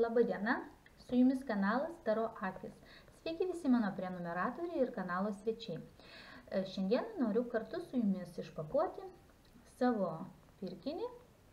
Labą dieną, su jumis kanalas Taro Akis. Sveiki visi mano prenumeratoriai ir kanalo svečiai. Šiandien noriu kartu su jumis išpakuoti savo pirkinį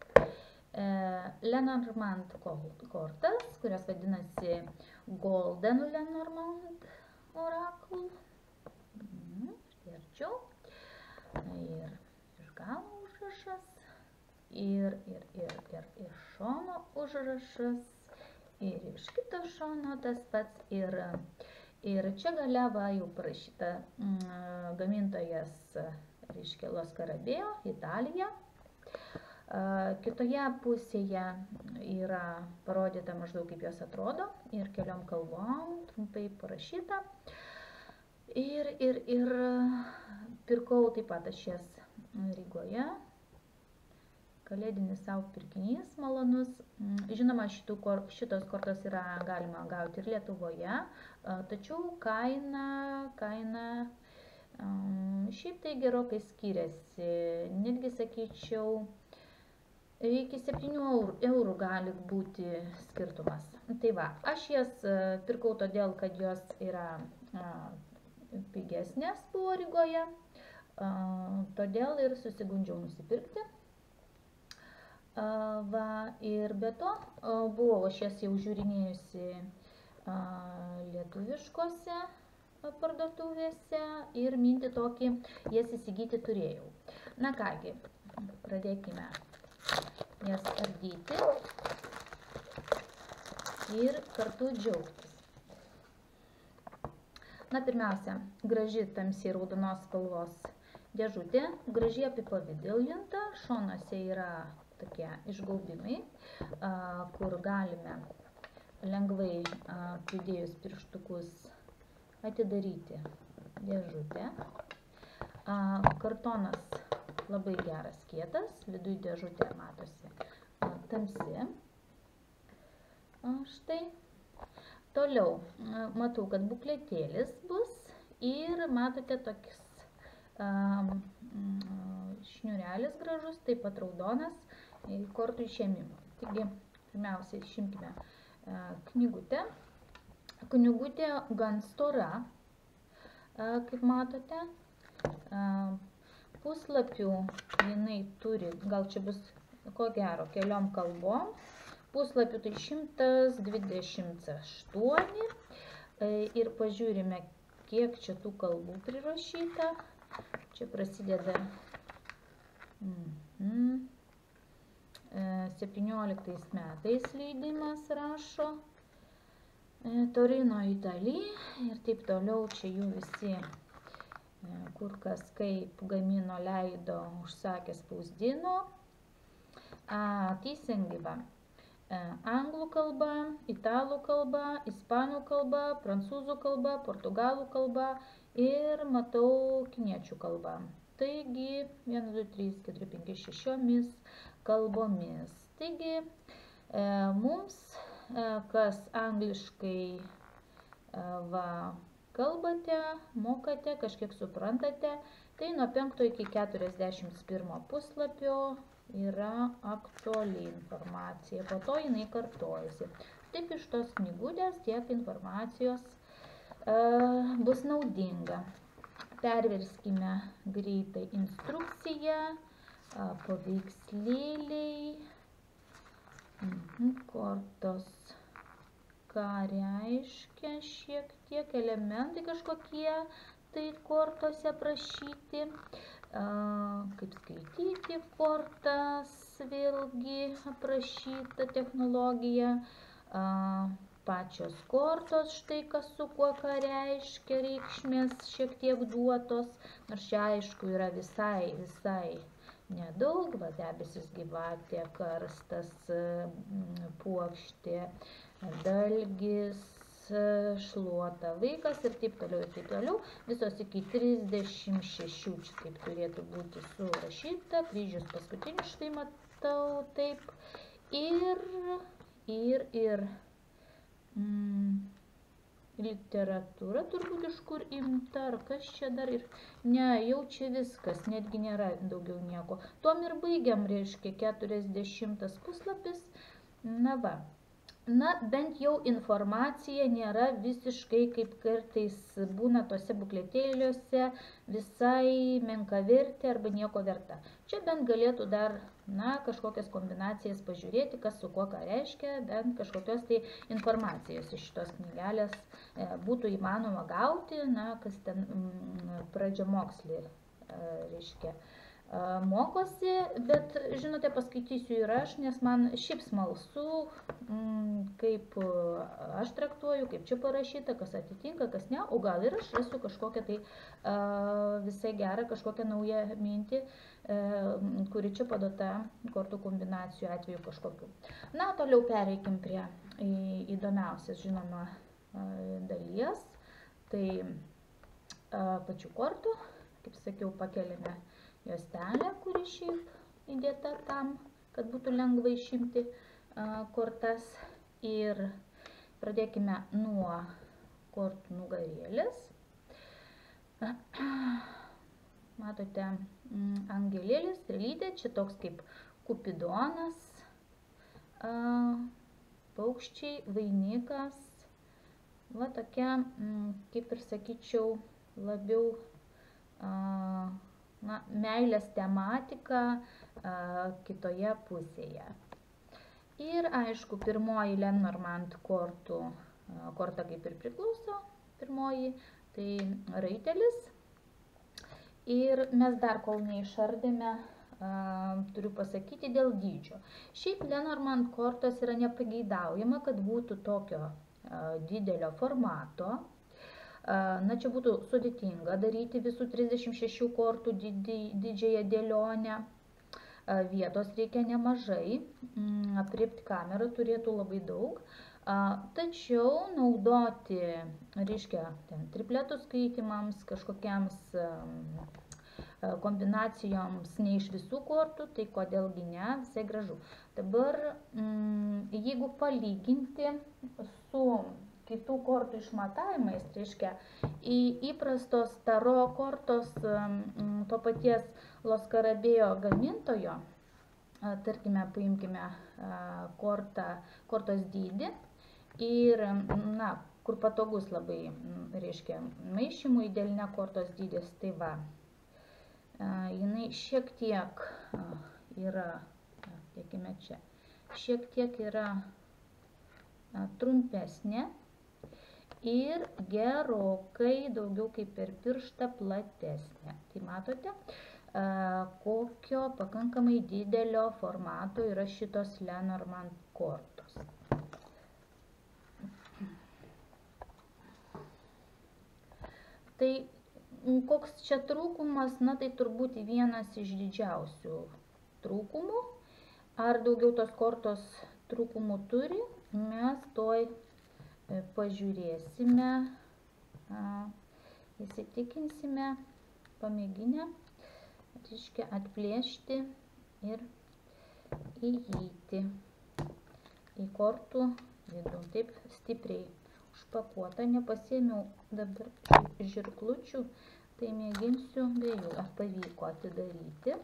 Lenormand kortas, kurios vadinasi Golden Lenormand Oracle. Arčiau. Ir iš galo užrašas. Ir iš šono užrašas, ir iš kito šono tas pats, ir čia gale va jau parašyta gamintojas, reiškia Lo Scarabeo, Italija. Kitoje pusėje yra parodyta maždaug kaip jos atrodo ir keliom kalbom trumpai parašyta. Ir pirkau taip pat aš jas Rygoje. Kalėdinis savo pirkinys malonus. Žinoma, šitos kortos yra galima gauti ir Lietuvoje, tačiau kaina šiaip tai gerokai skiriasi. Netgi sakyčiau, iki 7 eurų gali būti skirtumas. Tai va, aš jas pirkau todėl, kad jos yra pigesnės buvo Rygoje, todėl ir susigundžiau nusipirkti. Ir be to buvau aš jas jau žiūrinėjusi lietuviškose parduotuvėse ir mintį tokį jas įsigyti turėjau. Na kągi, pradėkime jas ardyti ir kartu džiaugtis. Na pirmiausia, graži tamsiai raudonos spalvos dėžutė, gražiai apipavidalinta, šonuose yra tokie išgaubimai, kur galime lengvai pridėjus pirštukus atidaryti dėžutę. Kartonas labai geras, kietas, viduj dėžutė matosi tamsi. Štai. Toliau matau, kad bukletėlis bus ir matote tokis šniurelis gražus, taip pat raudonas kortų išėmimo. Taigi, pirmiausia, išimkime knygutę. Knygutė gan stora, kaip matote. Puslapių jinai turi, gal čia bus ko gero, keliom kalbom. Puslapių tai 128. Ir pažiūrime, kiek čia tų kalbų prirašyta. Čia prasideda 17 metais leidimas rašo, Torino, Italija ir taip toliau. Čia jų visi, kur kas kaip gamino, leido, užsakė, spausdino. Teisingai va. Anglų kalba, italų kalba, ispanų kalba, prancūzų kalba, portugalų kalba ir matau kiniečių kalba. Taigi 1, 2, 3, 4, 5, 6 kalbomis. Taigi mums, kas angliškai kalbate, mokate, kažkiek suprantate, tai nuo 5 iki 41 puslapio yra aktuali informacija, po to jinai kartojasi. Taip iš tos knygutės tiek informacijos bus naudinga. Perverskime greitai instrukciją, paveikslėliai, kortos, ką reiškia šiek tiek, elementai kažkokie, tai kortose aprašyti. Kaip skaityti kortas, vėlgi aprašyta technologija, pačios kortos, štai kas su kuo ką reiškia, reikšmės šiek tiek duotos, nors čia aišku yra visai nedaug, va debesis, gyvatė, karstas, puokštė, dalgis, šluota, vaikas ir taip toliau, visos iki 36 čia taip turėtų būti surašyta, kryžius paskutinis, štai matau, taip, ir literatūra turbūt iš kur imta, ar kas čia dar ir, ne, jau čia viskas, netgi nėra daugiau nieko. Tuom ir baigiam, reiškia, 40 puslapis, na va. na, bent jau informacija nėra visiškai, kaip kartais būna tose bukletėliuose, visai menkavertė arba nieko verta. Čia bent galėtų dar, na, kažkokias kombinacijas pažiūrėti, kas su kuo ką reiškia, bent kažkokios tai informacijos iš šitos knygelės būtų įmanoma gauti, na, kas ten pradžiamokslį reiškia. Mokosi, bet, žinote, paskaitysiu ir aš, nes man šiaip smalsu, kaip aš traktuoju, kaip čia parašyta, kas atitinka, kas ne, o gal ir aš rasiu kažkokią tai visai gerą, kažkokią naują mintį, kuri čia padota kortų kombinacijų atveju kažkokiu. Na, toliau pereikim prie įdomiausias, žinoma, dalies, tai pačių kortų, kaip sakiau, pakeliame juostelę, kuri šiaip įdėta tam, kad būtų lengva išimti kortas. Ir pradėkime nuo kortų nugarėlės. Matote, angelėlis, strėlytė, čia toks kaip kupidonas, paukščiai, vainikas. Va tokia, kaip ir sakyčiau, labiau na, meilės tematika kitoje pusėje. Ir aišku, pirmoji Lenormand korta kaip ir priklauso, pirmoji, tai raitelis. Ir mes dar kol neišardėme, turiu pasakyti dėl dydžio. Šiaip Lenormand kortos yra nepageidaujama, kad būtų tokio didelio formato. Na, čia būtų sudėtinga daryti visų 36 kortų didžiąją dėlionę. Vietos reikia nemažai, aprėpti kamerą turėtų labai daug. Tačiau naudoti, reiškia, tripletų skaitimams, kažkokiams kombinacijoms ne iš visų kortų, tai kodėlgi ne, visai gražu. Dabar, jeigu palyginti su kitų kortų išmatavimais, tai reiškia, įprastos taro kortos to paties Los Carabeo gamintojo, tarkime, paimkime kortos dydį ir, na, kur patogus labai, reiškia, maišymui dėlinė kortos dydis, tai va, jinai šiek tiek yra, tiekime čia, šiek tiek yra trumpesnė ir gerokai daugiau kaip per pirštą platesnė. Tai matote, kokio pakankamai didelio formato yra šitos Lenormand kortos. Tai koks čia trūkumas, na tai turbūt vienas iš didžiausių trūkumų. Ar daugiau tos kortos trūkumų turi, mes toj pažiūrėsime, įsitikinsime, pamėginę, reiškia, atplėšti ir įeiti į kortų vidų. Taip stipriai užpakuota, nepasiėmiau dabar žirklučių, tai mėginsiu be jų, ar pavyko atidaryti.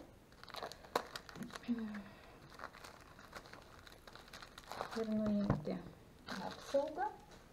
Ir nuimti apsaugą.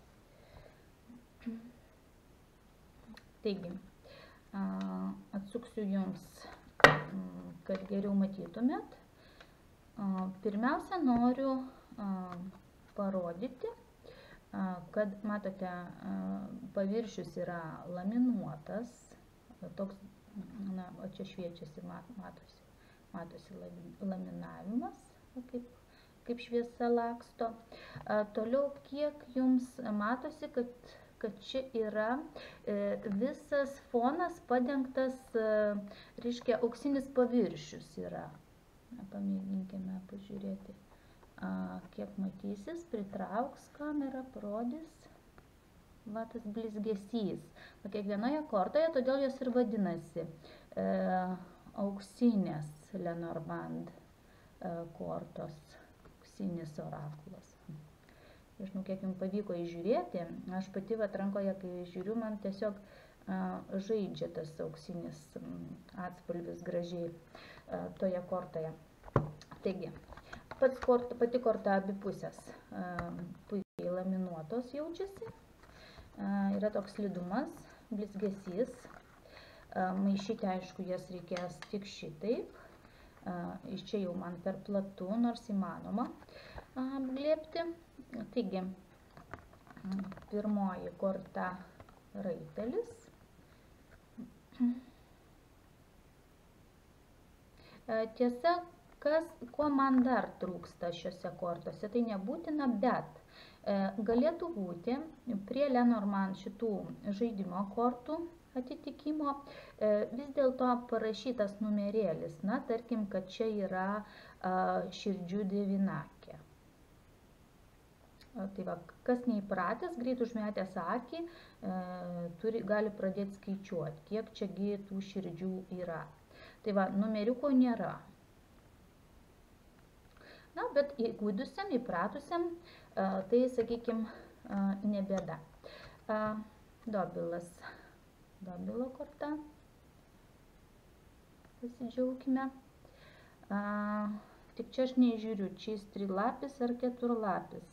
Taigi, atsuksiu jums, kad geriau matytumėt. Pirmiausia, noriu parodyti, kad, matote, paviršius yra laminuotas, toks, na, o čia šviečiasi, matosi laminavimas, kaip šviesa laksto. Toliau, kiek jums matosi, kad čia yra visas fonas padengtas, reiškia, auksinis paviršius yra. Pamėginkime pažiūrėti, kiek matysis, pritrauks kamerą, parodys. Va, tas blizgesys. Kiekvienoje kortoje, todėl jos ir vadinasi auksinės Lenormand kortos, auksinis orakulas. Žinau, kiek jums pavyko įžiūrėti, aš pati atrankoje, kai žiūriu, man tiesiog žaidžia tas auksinis atspalvis gražiai toje kortoje. Taigi, Pati korta abipusės puikiai laminuotos jaučiasi. Yra toks slidumas, blizgesys. Maišyti, aišku, jas reikės tik šitaip. Iš čia jau man per platu, nors įmanoma apglėbti. Taigi, pirmoji korta raitelis. Tiesa, ko man dar trūksta šiuose kortose, tai nebūtina, bet galėtų būti prie Lenormand šitų žaidimo kortų atitikimo vis dėlto parašytas numerėlis. Na, tarkim, kad čia yra širdžių devinakė. Tai va, kas neįpratęs, greit užmetęs akį, gali pradėti skaičiuoti, kiek čiagi tų širdžių yra. Tai va, numeriuko nėra. Na, bet įgūdusiam, įpratusiam, tai, sakykime, nebėda. Dobilas. Dobilo korta. Pasidžiaukime. Tik čia aš nežiūriu, čia jis trilapis ar keturlapis.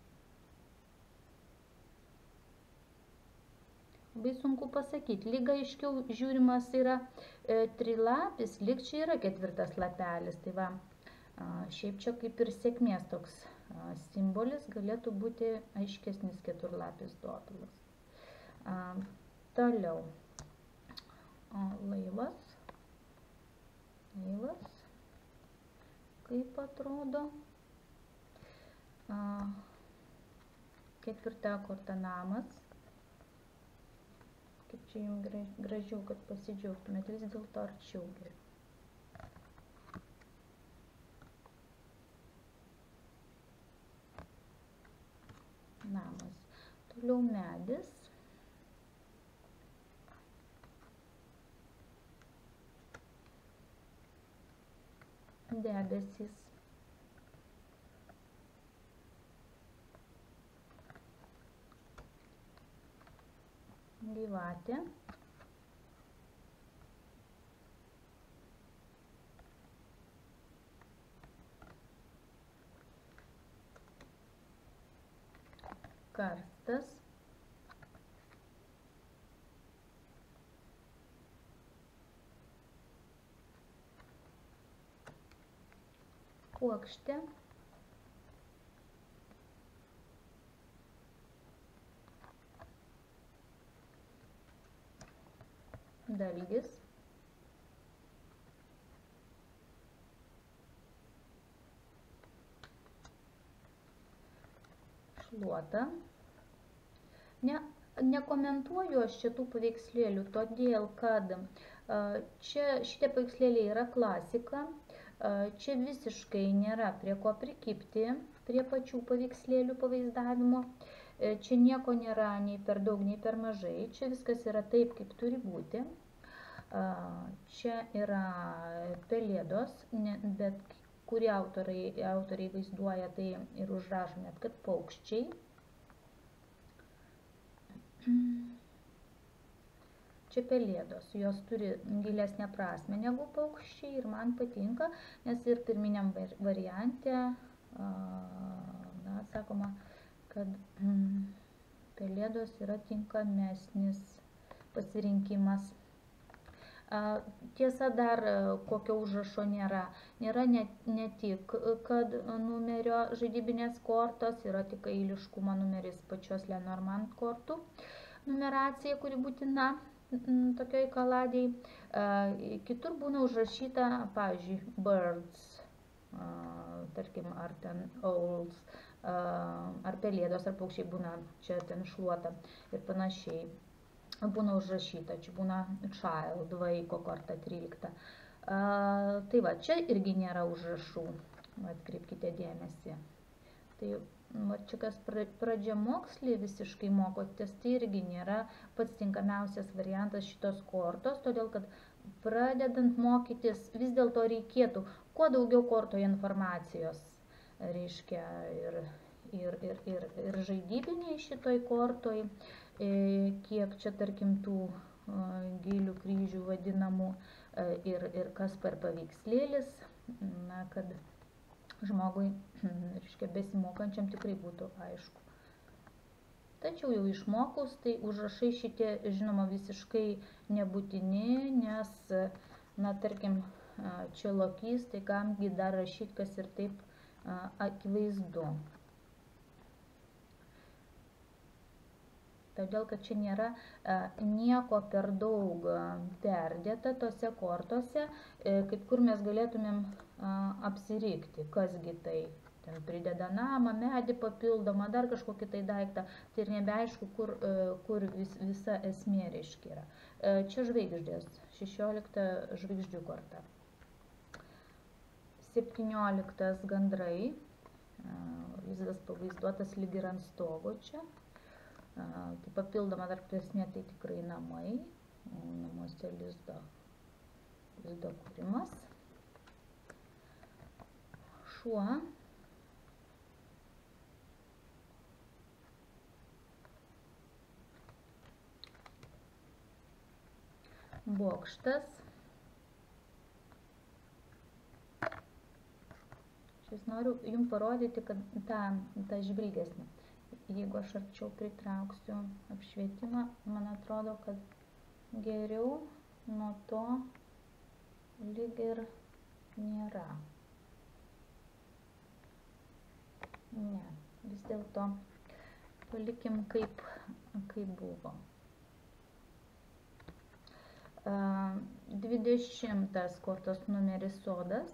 Labai sunku pasakyti. Lyg aiškiau žiūrimas yra trilapis, lyg čia yra ketvirtas lapelis. Tai va, šiaip čia kaip ir sėkmės toks simbolis, galėtų būti aiškesnis keturlapis dobilas. Toliau. Laivas. Laivas. Kaip atrodo. Ketvirta korta namas. Kaip čia jums gražiau, kad pasidžiaugtumėt, vis dėlto arčiau geriau. Namas. Toliau medis. Debesys. Gyvatė. Karstas. Puokštė. Dalgis. Šluota. Nekomentuoju aš šitų paveikslėlių, todėl kad šitie paveikslėliai yra klasika. Čia visiškai nėra prie ko prikibti, prie pačių paveikslėlių pavaizdavimo. Čia nieko nėra nei per daug, nei per mažai. Čia viskas yra taip, kaip turi būti. Čia yra pelėdos, bet kurie autoriai vaizduoja tai ir užrašo net, kad paukščiai. Čia pelėdos, jos turi gilesnę prasmę negu paukščiai ir man patinka, nes ir pirminiam variante, sakoma, kad pelėdos yra tinkamesnis pasirinkimas. Tiesa, dar kokio užrašo nėra. Nėra ne tik, kad numerio žaidybinės kortos, yra tik eiliškumo numeris pačios Lenormand kortų numeracija, kuri būtina tokioj kaladėj. Kitur būna užrašyta, pavyzdžiui, birds, tarkim, ar ten owls, ar pelėdos, ar paukščiai būna čia ten šluota ir panašiai. Būna užrašyta, čia būna child, vaiko korta 13. Tai va, čia irgi nėra užrašų, atkreipkite dėmesį. Tai va, čia kas pradžiamokslį visiškai mokotės, tai irgi nėra pats tinkamiausias variantas šitos kortos, todėl kad pradedant mokytis vis dėlto reikėtų kuo daugiau kortoje informacijos, reiškia ir žaidybiniai šitoj kortoj, kiek čia tarkim tų gėlių kryžių vadinamų ir kas per paveikslėlis, kad žmogui, reiškia, besimokančiam tikrai būtų aišku. Tačiau jau išmokus, tai užrašai šitie, žinoma, visiškai nebūtini, nes, na, tarkim, čia lokys, tai kamgi dar rašyti, kas ir taip akivaizdu. Todėl, kad čia nėra nieko per daug perdėta tose kortose, kaip kur mes galėtumėm apsirikti, kasgi tai. Ten prideda namą, medį papildomą, dar kažkokį tai daiktą, tai ir nebeaišku, kur visa esmė reiškia yra. Čia žvaigždės, 16 žvaigždžių korta. 17 gandrai, lizdas pavaizduotas lyg ir ant stogo čia. Tai papildoma dar prasmė, tai tikrai namai, namuose lizdo kūrimas. Šuo. Bokštas. Aš noriu jums parodyti, kad tą žvilgesnį. Jeigu aš arčiau pritrauksiu apšvietimą, man atrodo, kad geriau nuo to lyg ir nėra. Ne, vis dėlto palikim kaip buvo. 20 kortos numeris sodas.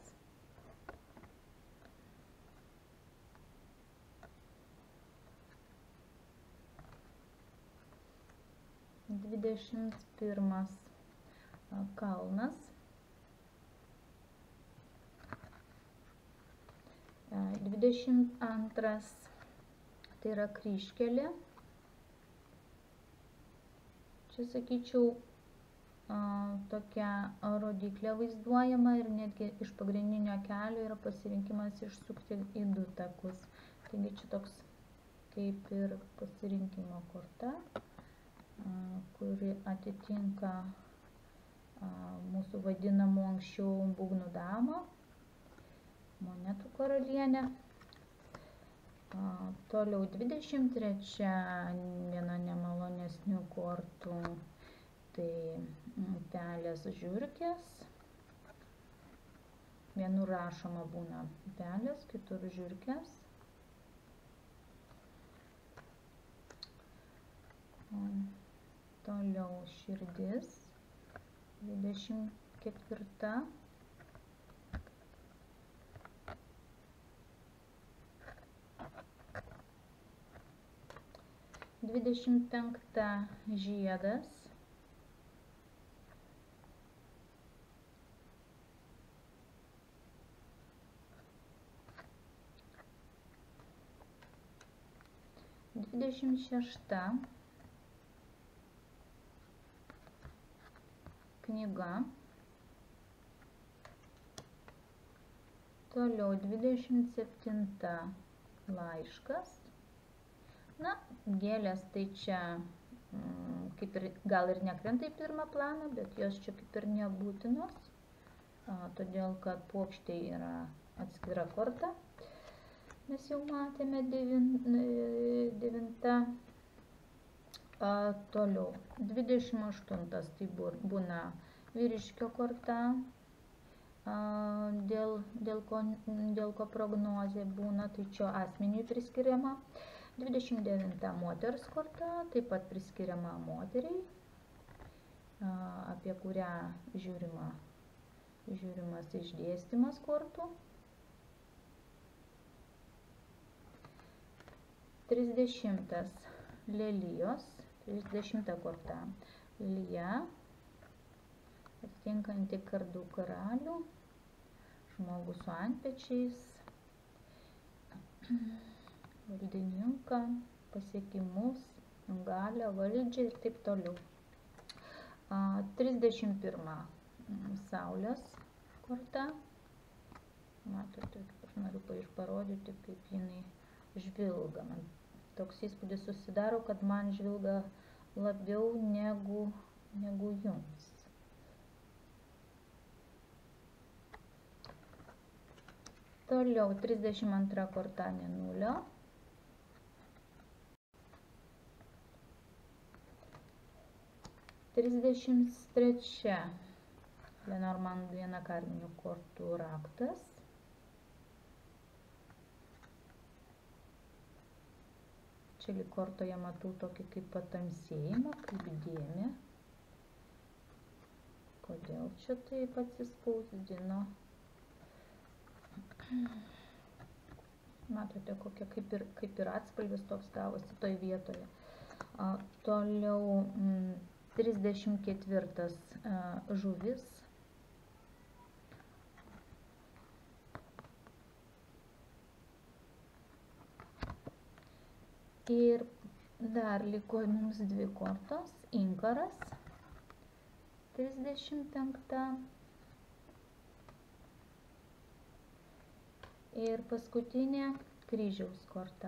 Dvidešimt pirmas kalnas. 22 tai yra kryžkelė. Čia sakyčiau tokia rodiklė vaizduojama ir netgi iš pagrindinio kelio yra pasirinkimas išsukti į 2 takus. Taigi čia toks kaip ir pasirinkimo korta, kuri atitinka mūsų vadinamų anksčiau būgnų damą, monetų karalienę. Toliau 23 viena nemalonesnių kortų, tai pelės žiurkės. Vienur rašoma būna pelės, kitur žiurkės. Toliau širdis, 24. Dvidešimt penkta žiedas. 26 knyga. Toliau 27 laiškas. Na, gėlės tai čia kaip ir, gal ir nekrenta į pirmą planą, bet jos čia kaip ir nebūtinos, todėl kad puokštė yra atskira korta. Mes jau matėme 9. Toliau 28 tai būna vyriškio korta, dėl ko prognozė būna, tai čia asmeniui priskiriama. 29 moters korta, taip pat priskiriama moteriai, apie kurią žiūrimas išdėstymas kortų. 30 lelijos, 30 korta lija, atitinkanti kardų karalių, žmogus su antpečiais, valdininką, pasiekimus, galią, valdžią ir taip toliau. 31 saulės korta. Matote, aš noriu parodyti, kaip jinai žvilga. Man toks įspūdis susidaro, kad man žvilga labiau negu jums. Toliau 32 korta mėnulio. Trisdešimt trečia Lenormand vienakarminių kortų raktas. Čia lyg kortoje matau tokį kaip patamsėjimą, kaip dėmė. Kodėl čia taip atsispausdino? Matote, kokia kaip ir atspalvis toks gavosi toj vietoje. Toliau 34 žuvis. Ir dar liko mums dvi kortos. Inkaras 35. Ir paskutinė kryžiaus korta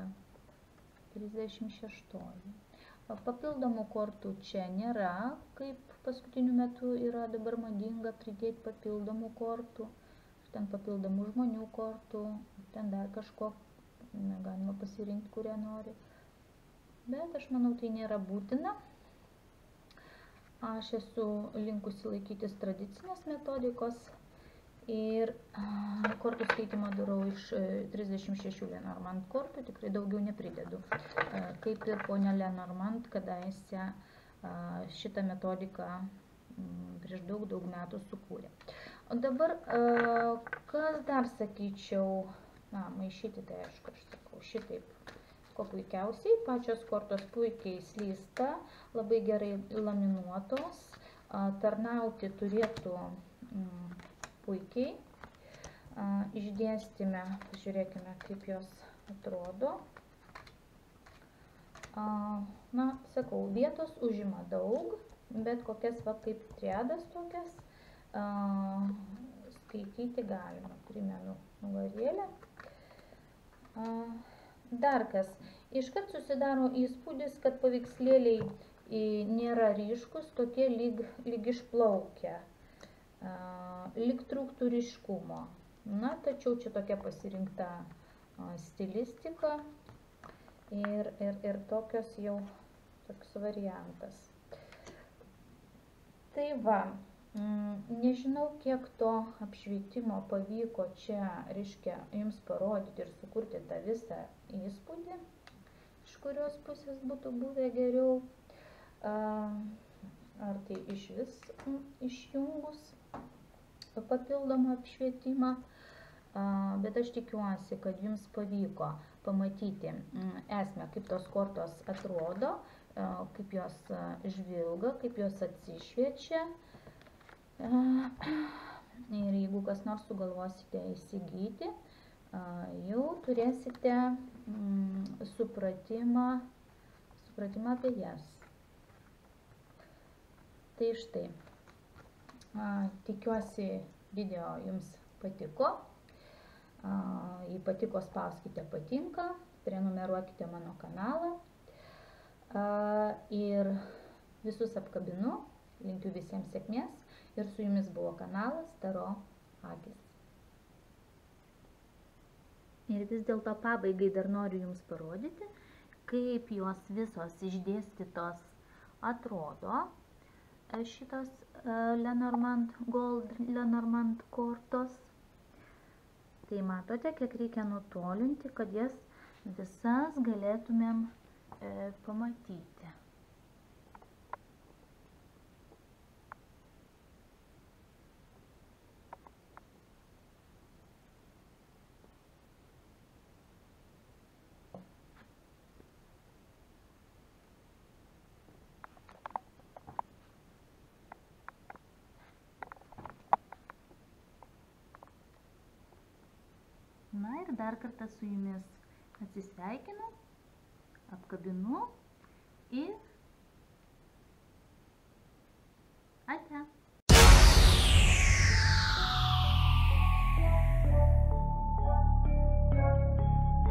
36. Papildomų kortų čia nėra, kaip paskutiniu metu yra dabar madinga pridėti papildomų kortų, ten papildomų žmonių kortų, ten dar kažko, galima pasirinkti, kurią nori. Bet aš manau, tai nėra būtina. Aš esu linkusi laikytis tradicinės metodikos ir kortų skaitimą darau iš 36 Lenormand kortų, tikrai daugiau nepridedu. Kaip ir ponia Lenormand, kadaise šitą metodiką prieš daug metų sukūrė. O dabar, kas dar sakyčiau, maišyti, tai aišku, aš sakau, šitaip, ko puikiausiai, pačios kortos puikiai slysta, labai gerai laminuotos, tarnauti turėtų puikiai. Išdėstime, pažiūrėkime, kaip jos atrodo. Sakau, vietos užima daug, bet kokias kaip triadas tokias skaityti galima. Primenu nugarėlę. Dar kas. Iškart susidaro įspūdis, kad paveikslėliai nėra ryškus, tokie lyg išplaukia. Lyg trūktų ryškumo. Tačiau čia tokia pasirinkta stilistika ir tokios jau toks variantas. Tai va, nežinau, kiek to apšvietimo pavyko čia, reiškia, jums parodyti ir sukurti tą visą įspūdį, iš kurios pusės būtų buvę geriau, ar tai iš vis išjungus papildomą apšvietimą, bet aš tikiuosi, kad jums pavyko pamatyti esmę, kaip tos kortos atrodo, kaip jos žvilga, kaip jos atsišviečia. Ir jeigu kas nors sugalvosite įsigyti, jau turėsite supratimą apie jas. Tai štai. Tikiuosi video jums patiko. Jei patiko, spauskite patinka, prenumeruokite mano kanalą. Ir visus apkabinu, linkiu visiems sėkmės ir su jumis buvo kanalas Taro Akys. Ir vis dėlto pabaigai dar noriu jums parodyti, kaip jos visos išdėstytos atrodo. Šitos Lenormand Gold, Lenormand kortos. Tai matote, kiek reikia nutolinti, kad jas visas galėtumėm pamatyti. Ir dar kartą su jumis atsisveikinu, apkabinu ir